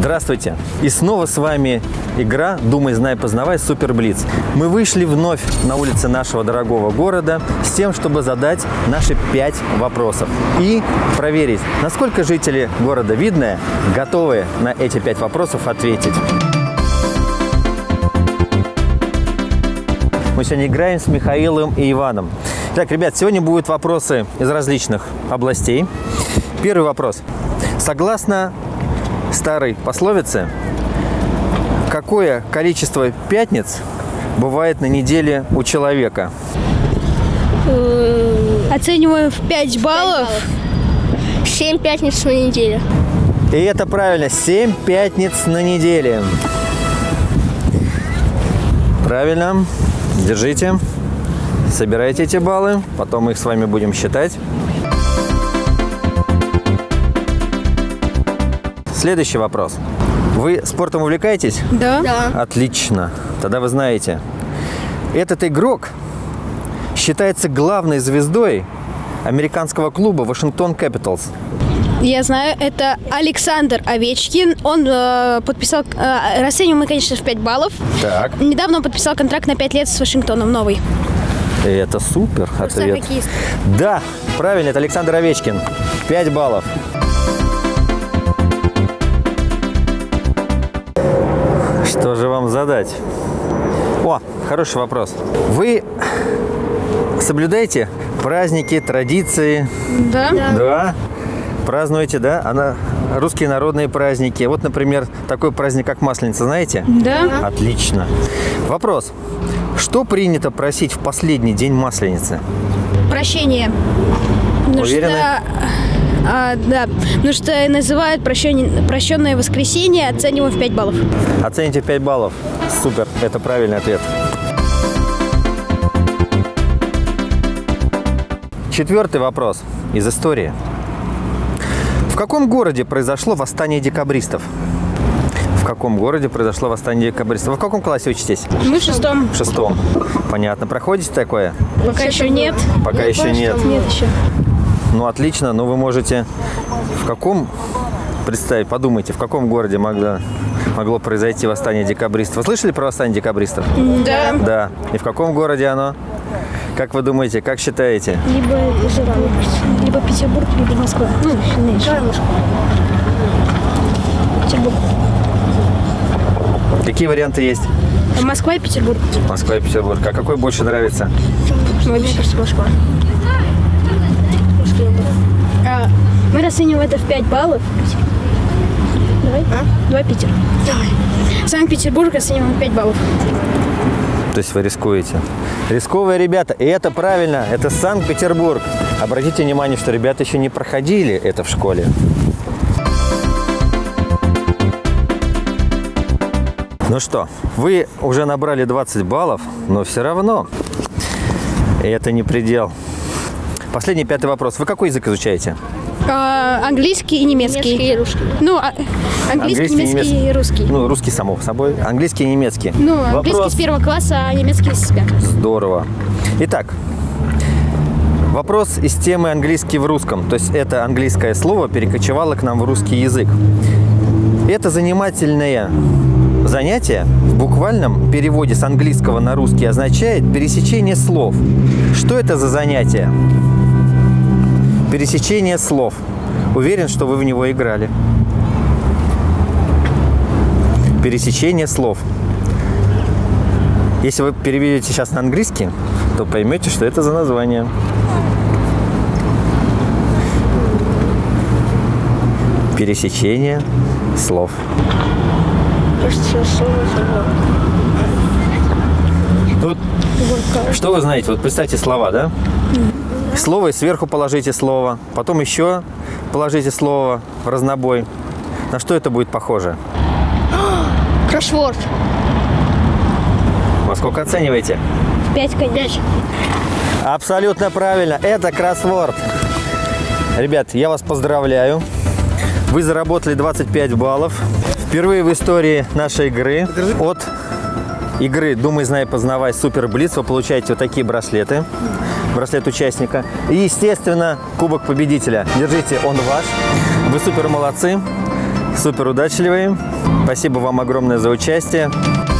Здравствуйте! И снова с вами игра «Думай, знай, познавай. Супер Блиц». Мы вышли вновь на улицы нашего дорогого города с тем, чтобы задать наши 5 вопросов и проверить, насколько жители города Видное готовы на эти 5 вопросов ответить. Мы сегодня играем с Михаилом и Иваном. Так, ребят, сегодня будут вопросы из различных областей. Первый вопрос. Согласно старой пословице, какое количество пятниц бывает на неделе у человека? Оцениваем в 5 баллов. 7 пятниц на неделе. И это правильно, 7 пятниц на неделе. Правильно. Держите. Собирайте эти баллы, потом мы их с вами будем считать. Следующий вопрос. Вы спортом увлекаетесь? Да. Отлично. Тогда вы знаете. Этот игрок считается главной звездой американского клуба Вашингтон Кэпиталс. Я знаю, это Александр Овечкин. Он подписал, расцениваем мы, конечно, в 5 баллов. Так. Недавно он подписал контракт на 5 лет с Вашингтоном, новый. Это супер ответ. Да, правильно, это Александр Овечкин. 5 баллов. Что же вам задать? О, хороший вопрос. Вы соблюдаете праздники, традиции? Да. Да. Празднуете, да? Русские народные праздники. Вот, например, такой праздник, как Масленица, знаете? Да. Отлично. Вопрос. Что принято просить в последний день Масленицы? Прощение. Уверены? Да. Потому что называют прощенное воскресенье, оцениваем в 5 баллов. Оцените 5 баллов. Супер. Это правильный ответ. Четвертый вопрос из истории. В каком городе произошло восстание декабристов? В каком городе произошло восстание декабристов? Вы в каком классе учитесь? Мы в 6-м. В 6-м. Понятно. Проходите такое? Пока еще нет. Пока еще нет. Нет еще. Ну, отлично. Но вы можете... В каком... Представить, подумайте, в каком городе могло произойти восстание декабристов? Вы слышали про восстание декабристов? Да. Да. И в каком городе оно? Как вы думаете, как считаете? Либо либо Петербург, либо Москва. Ну, Петербург. Какие варианты есть? Москва и Петербург. Москва и Петербург. А какой больше нравится? Мне кажется, Москва. Мы расцениваем это в 5 баллов. Давай. Давай Питер. Давай. Санкт-Петербург расцениваем в 5 баллов. То есть вы рискуете. Рисковые ребята. И это правильно. Это Санкт-Петербург. Обратите внимание, что ребята еще не проходили это в школе. Ну что, вы уже набрали 20 баллов, но все равно это не предел. Последний, 5-й вопрос. Вы какой язык изучаете? Английский и немецкий. И русский. Ну, английский, немецкий и русский. Ну, русский само собой. Английский и немецкий. Ну, английский с 1 класса, а немецкий с 5. Здорово. Итак, вопрос из темы английский в русском. То есть это английское слово перекочевало к нам в русский язык. Это занимательное занятие в буквальном переводе с английского на русский означает пересечение слов. Что это за занятие? Пересечение слов. Уверен, что вы в него играли. Пересечение слов. Если вы переведете сейчас на английский, то поймете, что это за название. Пересечение слов. Вот, что вы знаете? Вот представьте слова, да? Слово, и сверху положите слово, потом еще положите слово в разнобой. На что это будет похоже? Кроссворд. Во сколько оцениваете? 5, конечно. Абсолютно правильно. Это кроссворд. Ребят, я вас поздравляю. Вы заработали 25 баллов. Впервые в истории нашей игры от игры «Думай, знай, познавай. Супер Блиц» вы получаете вот такие браслеты. Браслет участника. И, естественно, кубок победителя. Держите, он ваш. Вы супер молодцы. супер удачливые. Спасибо вам огромное за участие.